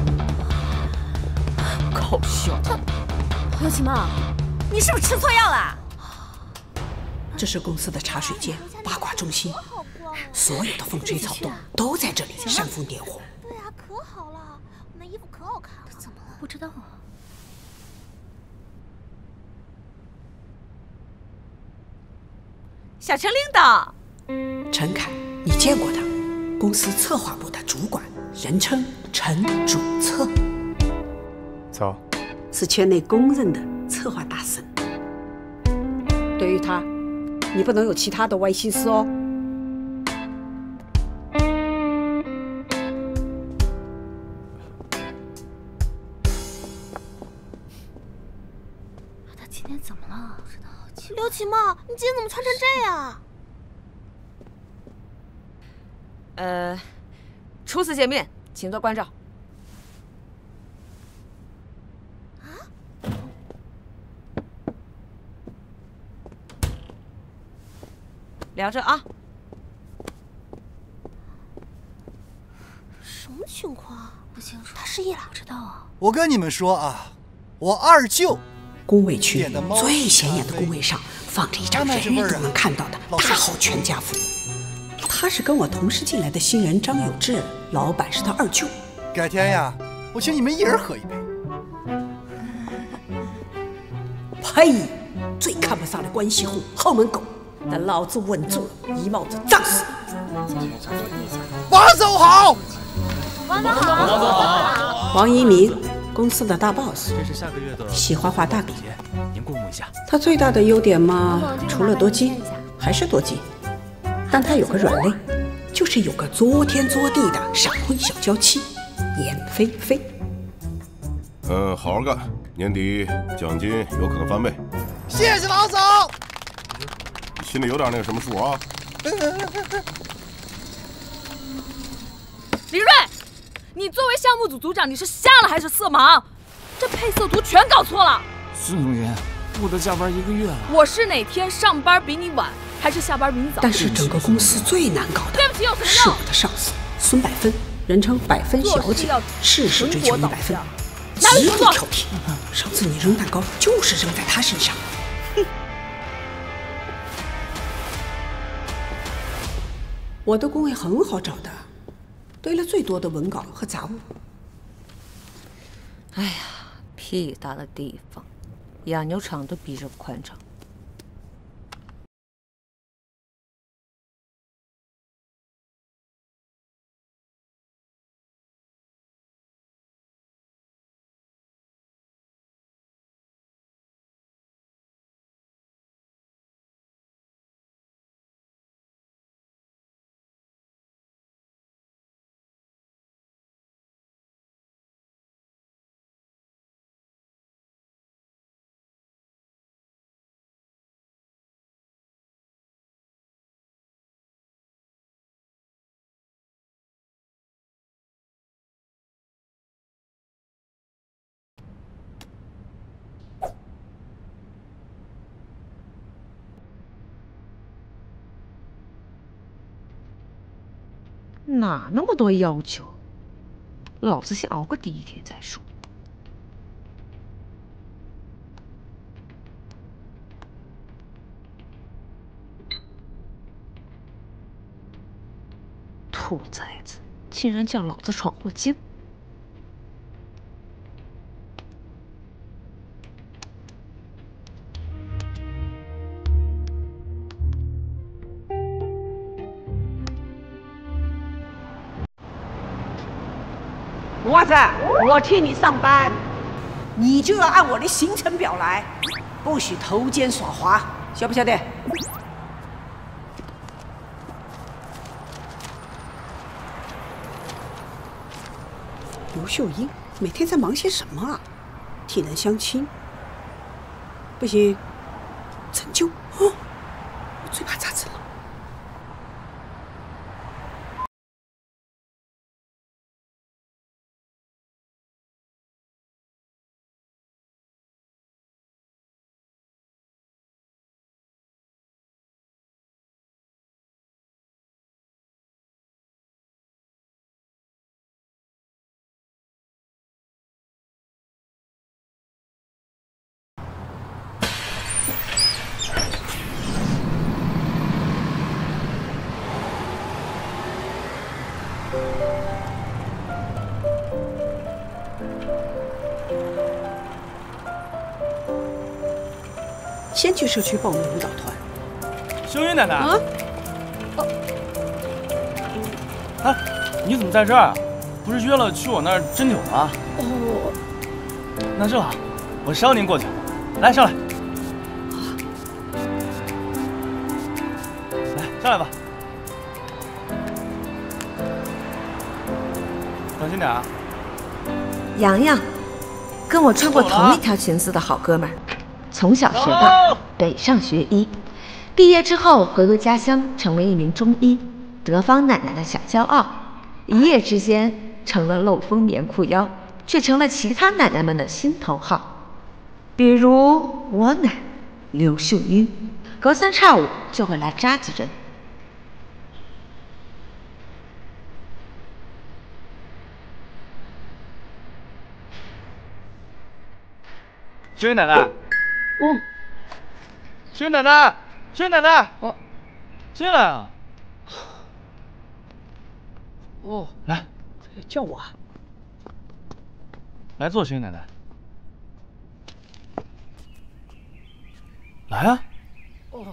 搞笑。 刘启茂，你是不是吃错药了？ 这是公司的茶水间、八卦中心，所有的风吹草动都在这里煽风点火。 对啊，可好了，我那衣服可好看了。怎么了？不知道啊。 小陈领导， 陈凯，你见过他？公司策划部的主管，人称陈主策。 走。 是圈内公认的策划大神。对于他，你不能有其他的歪心思哦。 他今天怎么了？不知道。刘启茂，你今天怎么穿成这样？ 呃，初次见面，请多关照。 啊？ 聊着啊。 什么情况？不清楚。他失忆了？不知道啊。 我跟你们说啊，我二舅。 工位区最显眼的工位上放着一张人人都能看到的大号全家福。他是跟我同时进来的新人张有志，老板是他二舅。 改天呀，我请你们一人喝一杯。 呸！最看不上的关系户、后门狗，等老子稳住了，一帽子炸死！ 王总好， 王总好， 王总好。 王一鸣，公司的大 boss， 这是下个月的， 喜欢画大饼， 您过目一下。 他最大的优点嘛，除了多金，还是多金。但他有个软肋，就是有个作天作地的闪婚小娇妻严菲菲。 嗯，好好干，年底奖金有可能翻倍。 谢谢王总。 你心里有点那个什么数啊？ 李瑞， 你作为项目组组长，你是瞎了还是色盲？这配色图全搞错了。 孙总监，我都加班一个月了。 我是哪天上班比你晚，还是下班比你早？ 但是整个公司最难搞的， 对不起，有什么是用？ 我的上司孙百分，人称百分小姐，事事追求一百分，极度挑剔。上次你扔蛋糕就是扔在她身上。哼！我的工位很好找的，堆了最多的文稿和杂物。 哎呀，屁大的地方，养牛场都比这宽敞。哪那么多要求？老子先熬个第一天再说。兔崽子，竟然叫老子闯祸精！ 娃子，我替你上班，你就要按我的行程表来，不许偷奸耍滑，晓不晓得？刘秀英每天在忙些什么啊？替人相亲？不行，针灸哦，我最怕扎针了。先去社区报名舞蹈团。 秀英奶奶。 啊？ 哎，你怎么在这儿啊？不是约了去我那儿针灸吗？ 哦。 那这样，我捎您过去。来，上来。来，上来吧。小心点啊。 洋洋，跟我穿过同一条裙子的好哥们儿。从小学霸，北上学医，毕业之后回归家乡，成为一名中医，德芳奶奶的小骄傲。一夜之间成了漏风棉裤腰，却成了其他奶奶们的心头好。比如我奶刘秀英，隔三差五就会来扎几针。 秀英奶奶。哦，秀英奶奶，秀英奶奶，我进来啊！哦，来， 叫我啊！ 来坐，秀英奶奶。来啊！ 哦，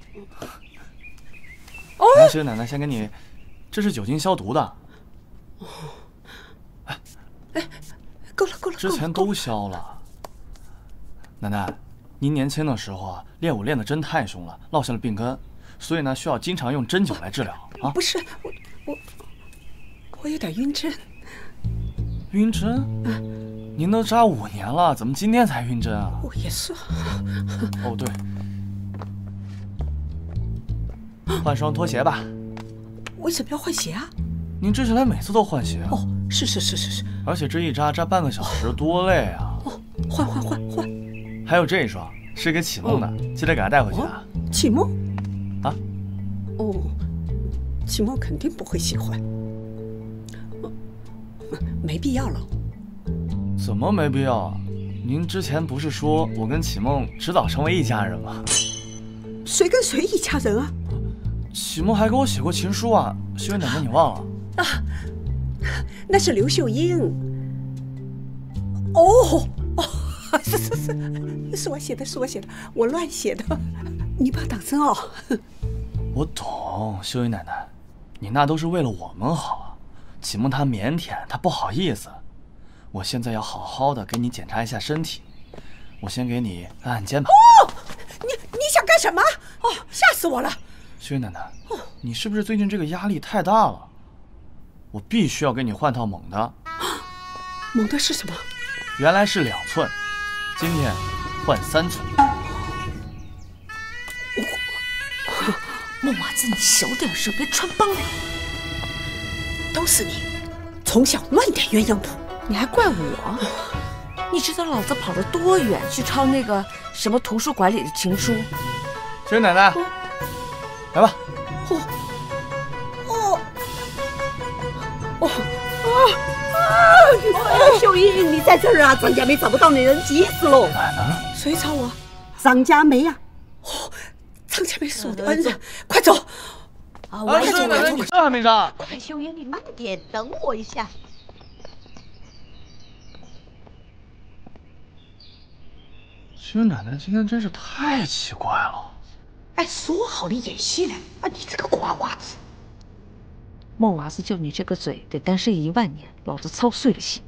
哦，来，秀英奶奶先给你，这是酒精消毒的。 哦，哎，哎，够了，够了， 之前都消了。奶奶。您年轻的时候啊，练武练得真太凶了，落下了病根，所以呢，需要经常用针灸来治疗啊。 不是我，我我有点晕针。 晕针？嗯，您都扎五年了，怎么今天才晕针啊？ 我也是。 哦，对，换双拖鞋吧。 为什么要换鞋啊？ 您之前来每次都换鞋啊。 哦， 是是是是是。 而且这一扎扎半个小时，多累啊！ 哦，换换换换。 还有这一双是给启梦的，哦、记得给他带回去啊。 启梦？ 啊？ 哦，启梦肯定不会喜欢。哦、没必要了。 怎么没必要啊？您之前不是说我跟启梦迟早成为一家人吗？ 谁跟谁一家人啊？ 启梦还给我写过情书啊，秀英奶奶你忘了？ 啊，那是刘秀英。哦哦，是是是，是我写的，是我写的，我乱写的，你把当真哦。 我懂，秀英奶奶，你那都是为了我们好啊。启梦她腼腆，她不好意思。我现在要好好的给你检查一下身体，我先给你按按肩膀。 哦，你你想干什么？哦，吓死我了！ 秀英奶奶，哦、你是不是最近这个压力太大了？我必须要给你换套猛的。 猛的是什么？ 原来是两寸，今天换三寸。 孟娃子，你小点声，别穿帮了。 都是你，从小乱点鸳鸯谱。 你还怪我？你知道老子跑了多远去抄那个什么图书馆里的情书？ 秀英奶奶，哦、来吧。 哦哦哦啊！秀英，你在这儿啊？张家梅找不到你，人急死了。 奶奶， 谁抄我？张家梅呀！哦，张家梅是我的恩人，快走！ 啊，我秀英奶奶，你这还没上？ 快，秀英，你慢点，等我一下。 秀英奶奶今天真是太奇怪了。 哎，说好的演戏呢？啊，你这个瓜娃子！ 孟娃子，就你这个嘴，得单身一万年，老子操碎了心。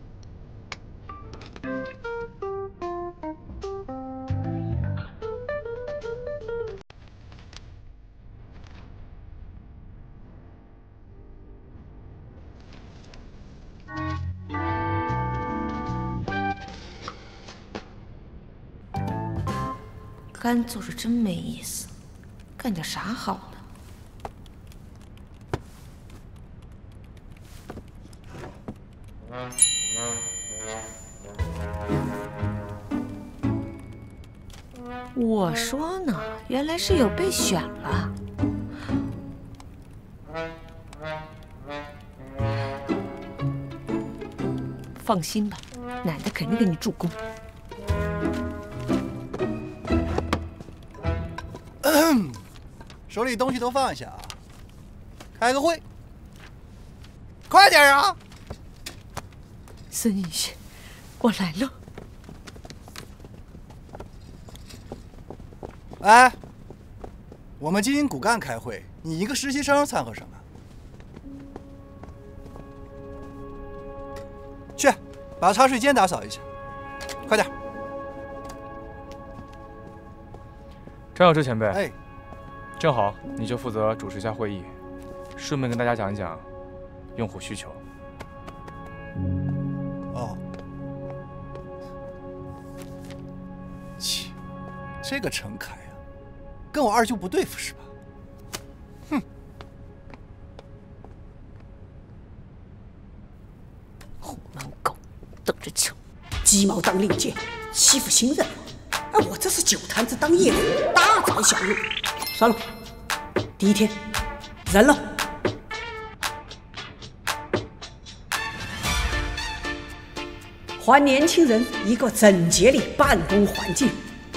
干坐着真没意思，干点啥好呢？我说呢，原来是有被选了。放心吧，奶奶肯定给你助攻。 手里东西都放下啊！开个会，快点啊！ 孙宇，我来了。 哎，我们经营骨干开会，你一个实习生掺和什么？去，把茶水间打扫一下，快点。 张小志前辈， 哎， 正好你就负责主持一下会议，顺便跟大家讲一讲用户需求。 哦，切，这个陈凯啊，跟我二舅不对付是吧？哼！ 虎门狗，等着瞧！ 鸡毛当令箭，欺负新人。哎，我这是酒坛子当夜壶，大材小用。算了，第一天忍了。还年轻人一个整洁的办公环境。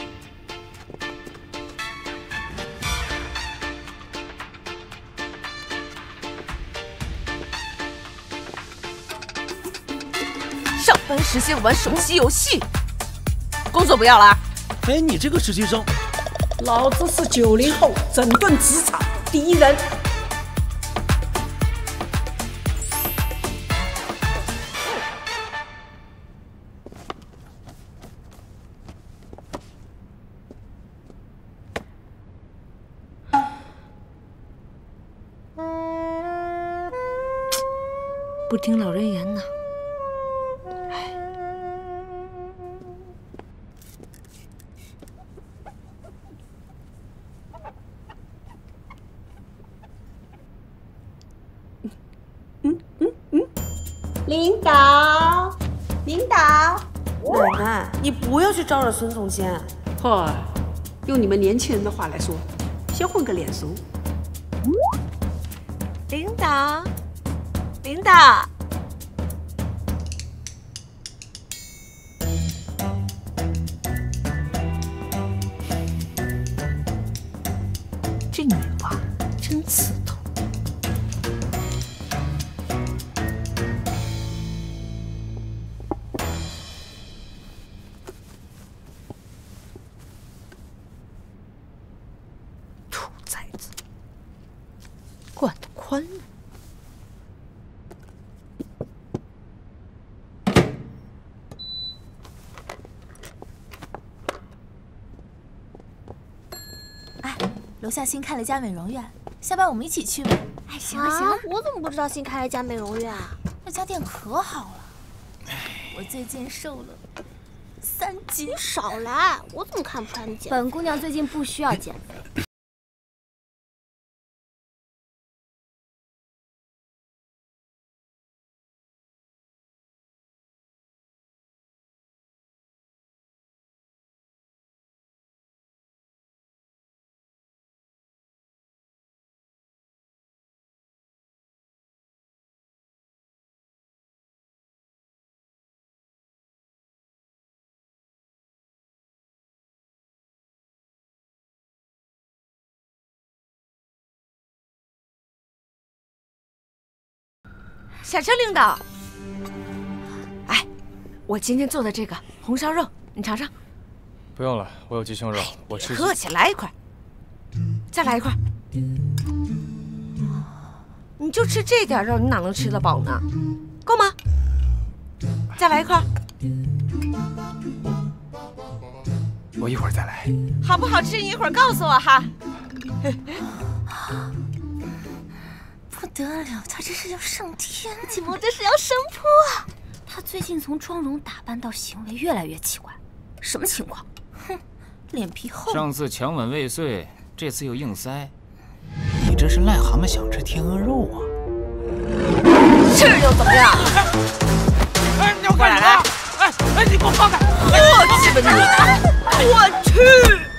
上班时间玩手机游戏，工作不要了。 哎，你这个实习生， 老子是九零后整顿职场第一人。 不听老人言呢。 领导，领导，奶奶，你不要去招惹孙总监。嗨，用你们年轻人的话来说，先混个脸熟。 领导，领导。 这女娃真刺头。兔崽子，管得宽呢。 哎。 楼下新开了家美容院，下班我们一起去呗。 哎，行了行了，我怎么不知道新开了家美容院啊？ 那家店可好了，我最近瘦了三斤。 你少来，我怎么看不出来你减？本姑娘最近不需要减肥。 小郑领导，哎，我今天做的这个红烧肉，你尝尝。 不用了，我有鸡胸肉，我吃。 客气，来一块，再来一块。你就吃这点肉，你哪能吃得饱呢？够吗？再来一块。 我一会儿再来。 好不好吃？你一会儿告诉我哈。 不得了，他这是要上天，锦墨这是要升坡啊！他最近从妆容打扮到行为越来越奇怪，什么情况？哼，脸皮厚。 上次强吻未遂，这次又硬塞，你这是癞蛤蟆想吃天鹅肉啊？ 是又怎么样？ 哎，你要干什么？哎哎，你给我放开！ 我去吧你！我去！